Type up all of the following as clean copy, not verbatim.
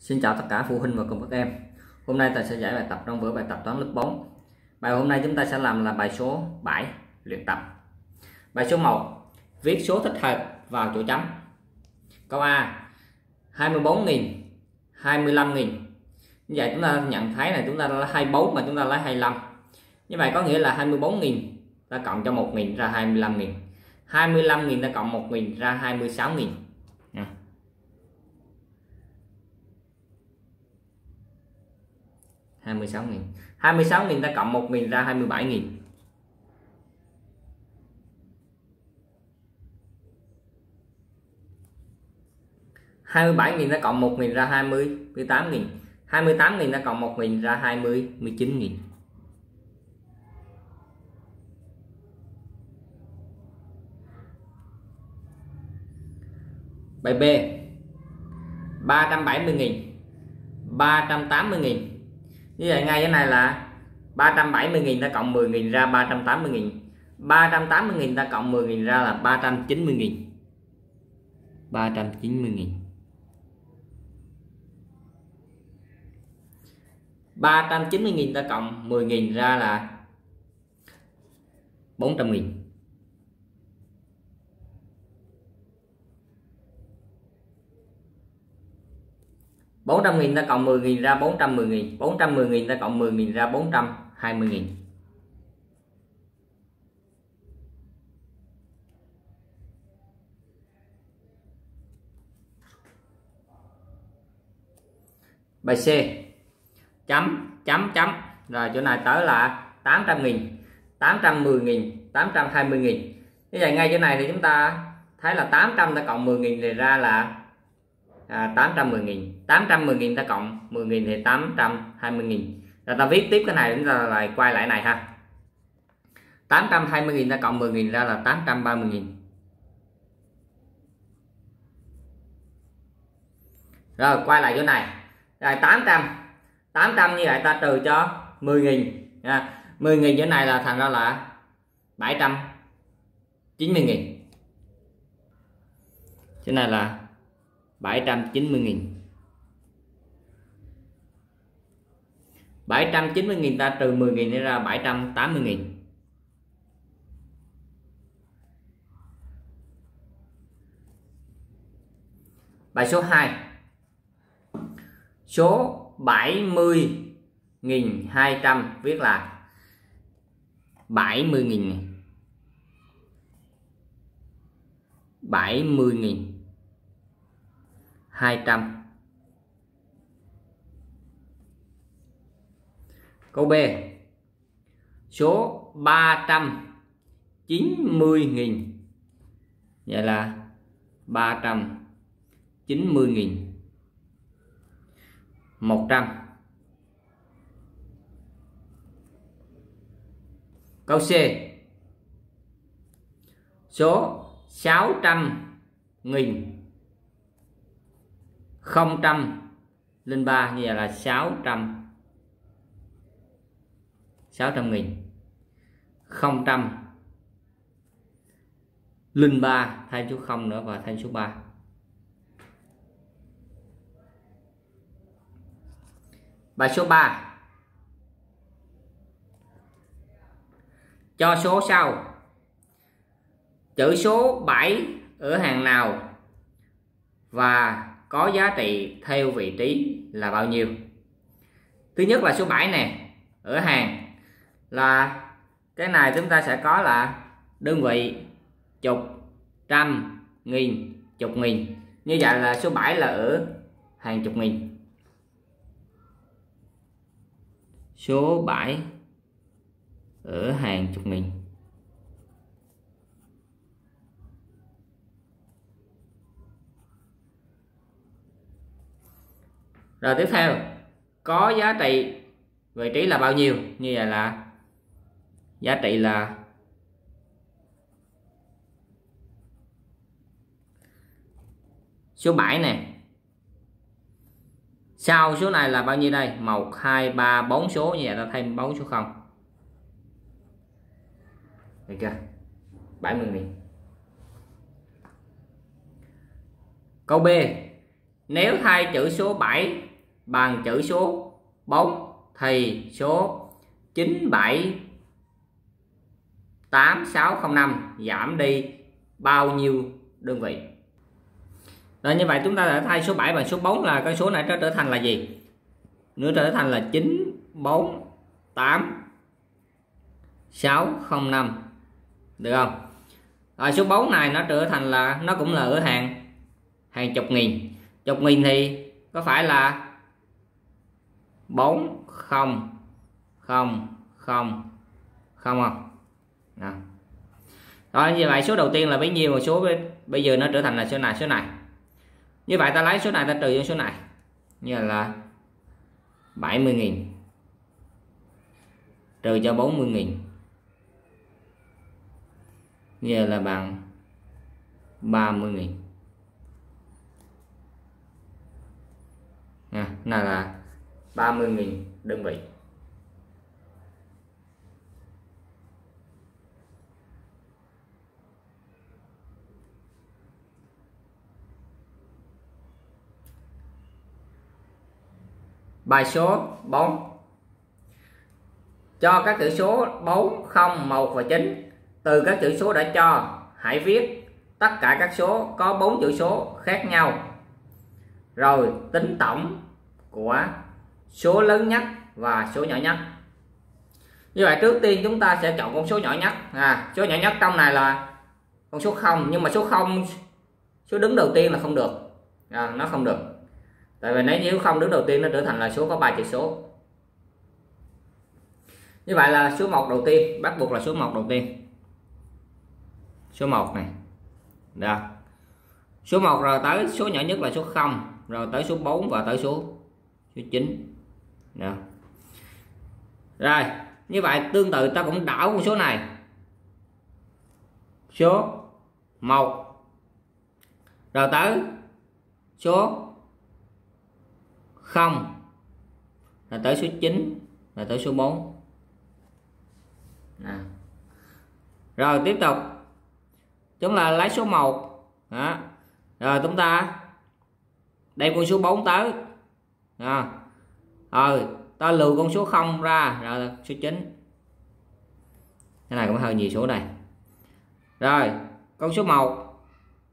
Xin chào tất cả phụ huynh và cùng các em. Hôm nay ta sẽ giải bài tập trong vở bài tập toán lớp 4. Bài hôm nay chúng ta sẽ làm là bài số 7 luyện tập. Bài số 1, viết số thích hợp vào chỗ chấm. Câu A 24.000, 25.000. Như vậy chúng ta nhận thấy là chúng ta lấy 24 mà chúng ta lấy 25. Như vậy có nghĩa là 24.000 ta cộng cho 1.000 ra 25.000. 25.000 ta cộng 1.000 ra 26.000. 26.000. 26.000 ta cộng 1.000 ra 27.000. 27.000 ta cộng 1.000 ra 28.000. 28.000 ta cộng 1.000 ra 29.000. Bài B 370.000, 380.000. Như vậy ngay cái này là 370.000 ta cộng 10.000 ra 380.000. 380.000 ta cộng 10.000 ra là 390.000. 390.000. 390.000 ta cộng 10.000 ra là 400.000. 400.000 ta cộng 10.000 ra 410.000. 410.000 ta cộng 10.000 ra 420.000. Bài C chấm chấm chấm. Rồi chỗ này tới là 800.000, 810.000, 820.000. Như vậy ngay chỗ này thì chúng ta thấy là 800 ta cộng 10.000 thì ra là 810.000. 810.000 ta cộng 10.000 thì 820.000. Rồi ta viết tiếp cái này, chúng ta lại quay lại này ha. 820.000 ta cộng 10.000 ra là 830.000. Rồi quay lại chỗ này. Rồi 800 như vậy ta trừ cho 10.000 nha. 10.000 chỗ này là thành ra là 790.000. Chỗ này là 790.000. 790.000 ta trừ 10.000 để ra 780.000. Bài số 2. Số 70.200 viết là 70.000. 70.200. Câu B. Số 390.000. Vậy là 390.000. 100. Câu C. Số 600.000. 003 như vậy là 600.000. 003 thay số 0 nữa và thay số 3. Bài số 3. Cho số sau. Chữ số 7 ở hàng nào và có giá trị theo vị trí là bao nhiêu? Thứ nhất là số 7 nè, ở hàng là cái này chúng ta sẽ có là đơn vị chục, trăm, nghìn, chục nghìn. Như vậy là số 7 là ở hàng chục nghìn. Số 7 ở hàng chục nghìn. Rồi tiếp theo, có giá trị vị trí là bao nhiêu? Như vậy là giá trị là số 7 nè. Sau số này là bao nhiêu đây? 1, 2, 3, 4 số. Như vậy ta thêm 4 số 0. Được chưa? 70.000. Câu B. Nếu thay chữ số 7 bằng chữ số 4 thì số 978605 giảm đi bao nhiêu đơn vị? Rồi, như vậy chúng ta đã thay số 7 bằng số 4 là cái số này nó trở thành là gì? Nó trở thành là 948605, được không? Rồi, số 4 này nó trở thành là nó cũng là ở hàng chục nghìn. Chục nghìn thì có phải là 4 0 0 0 không không? Đó. Rồi, như vậy số đầu tiên là bấy nhiêu, mà số bây giờ nó trở thành là số này. Như vậy ta lấy số này ta trừ cho số này, như là 70.000 trừ cho 40.000, như là bằng 30.000. Này là 30.000 đơn vị. Bài số 4. Cho các chữ số 4, 0, 1 và 9. Từ các chữ số đã cho, hãy viết tất cả các số có 4 chữ số khác nhau, rồi tính tổng của số lớn nhất và số nhỏ nhất. Như vậy trước tiên chúng ta sẽ chọn con số nhỏ nhất. Số nhỏ nhất trong này là con số 0, nhưng mà số 0 số đứng đầu tiên là không được. Nó không được. Tại vì nếu không đứng đầu tiên nó trở thành là số có 3 chữ số. Như vậy là số 1 đầu tiên, bắt buộc là số 1 đầu tiên. Số 1 này. Được. Số 1 rồi tới số nhỏ nhất là số 0, rồi tới số 4 và tới số 9. Được. Rồi, như vậy tương tự ta cũng đảo con số này. Số 1 rồi tới số 0 là tới số 9 là tới số 4. Rồi tiếp tục chúng là lấy số 1. Rồi chúng ta đem con số 4 tới. Rồi ta lùi con số 0 ra, rồi số 9. Cái này cũng hơi nhiều số này. Rồi con số 1.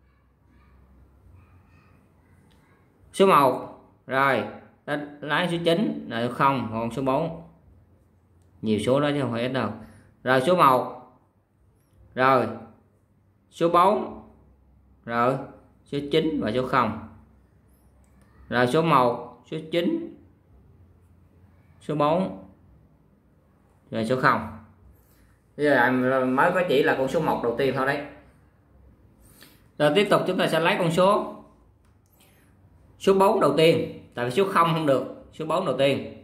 Số 1 rồi ta lấy số 9 là số 0, còn số 4. Nhiều số đó chứ không phải ít đâu. Rồi số 1. Rồi số 4. Rồi số 9 và số 0. Rồi số 1, số 9, số 4, rồi số 0. Bây giờ mới có chỉ là con số 1 đầu tiên thôi đấy. Rồi tiếp tục chúng ta sẽ lấy con số 4 đầu tiên. Tại vì số 0 không được. Số 4 đầu tiên.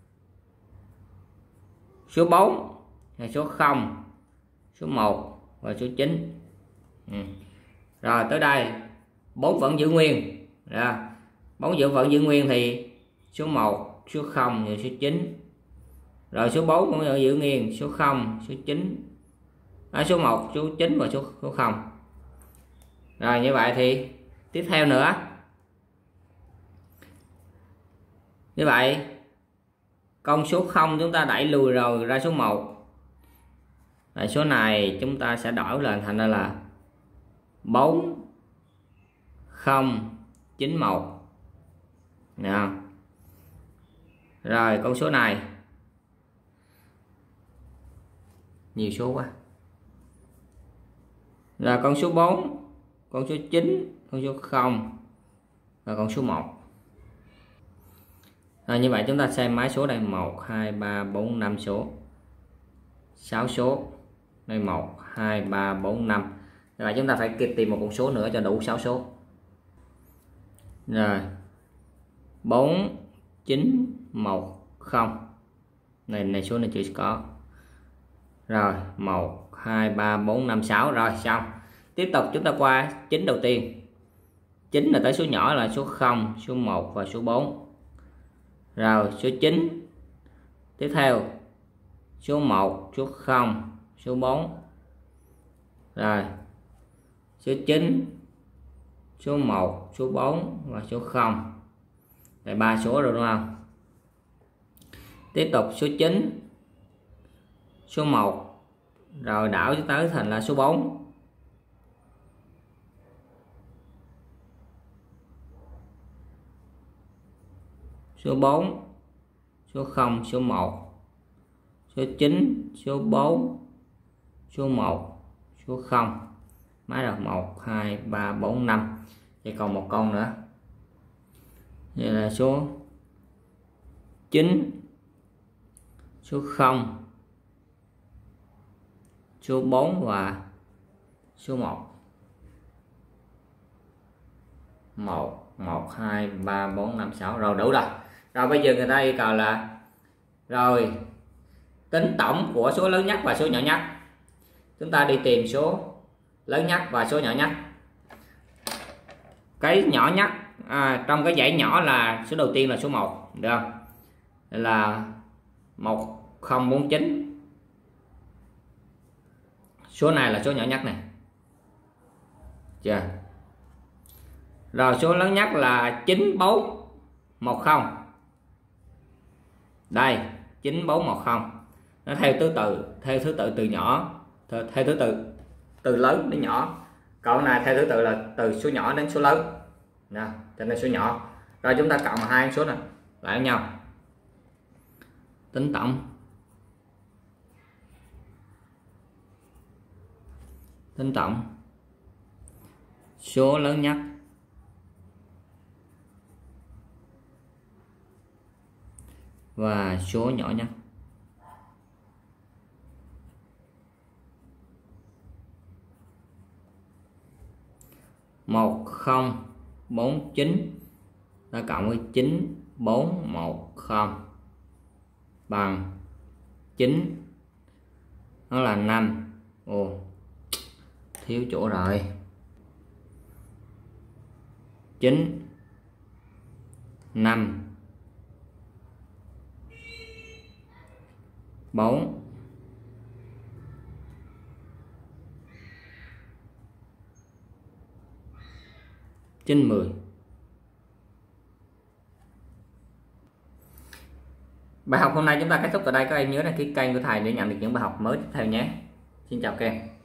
Số 4 là số 0, số 1 và số 9. Rồi tới đây 4 vẫn giữ nguyên. 4 vẫn giữ nguyên thì số 1, số 0 và số 9. Rồi số 4 cũng giữ nguyên, số 0, số 9. Số 1, số 9 và số 0. Rồi như vậy thì tiếp theo nữa. Như vậy con số 0 chúng ta đẩy lùi rồi ra số 1. Rồi số này chúng ta sẽ đổi lên thành là 4 0 9 1. Được. Rồi con số này nhiều số quá. Là con số 4, con số 9, con số 0 và con số 1. Rồi như vậy chúng ta xem mấy số đây: 1 2 3 4 5 số. 6 số. Đây 1 2 3 4 5. Như vậy chúng ta phải kịp tìm một con số nữa cho đủ 6 số. Rồi 4 9 1 0. Này số này chưa có. Rồi 1 2 3 4 5 6. Rồi xong. Tiếp tục chúng ta qua 9 đầu tiên. 9 là tới số nhỏ là số 0, số 1 và số 4. Rồi số 9. Tiếp theo số 1, số 0, số 4. Rồi số 9, số 1, số 4 và số 0. Vậy 3 số rồi đúng không? Tiếp tục số 9, số 1, rồi đảo tới thành là số 4. Số 4, số 0, số 1, số 9, số 4, số 1, số 0. Mấy rồi? 1, 2, 3, 4, 5. Vậy còn một con nữa. Vậy là số 9, số 0, số 4 và số 1. 1, 1, 2, 3, 4, 5, 6. Rồi đủ rồi. Rồi bây giờ người ta yêu cầu là rồi tính tổng của số lớn nhất và số nhỏ nhất. Chúng ta đi tìm số lớn nhất và số nhỏ nhất. Cái nhỏ nhất trong cái dãy nhỏ là số đầu tiên là số 1, được không? Là 1049. Số này là số nhỏ nhất này. Chưa? Rồi số lớn nhất là 9410. Đây, 9410. Nó theo thứ tự từ nhỏ, theo thứ tự từ lớn đến nhỏ. Còn này theo thứ tự là từ số nhỏ đến số lớn. Nè, cho nên số nhỏ. Rồi chúng ta cộng hai số này lại với nhau. Tính tổng. Tính tổng số lớn nhất và số nhỏ nhất. Một không bốn chín ta cộng với 9410 bằng 9, nó là 5. Ồ, thiếu chỗ rồi. 9, 5, 4, 9, 10. Bài học hôm nay chúng ta kết thúc tại đây. Các em nhớ đăng ký kênh của thầy để nhận được những bài học mới tiếp theo nhé. Xin chào các em.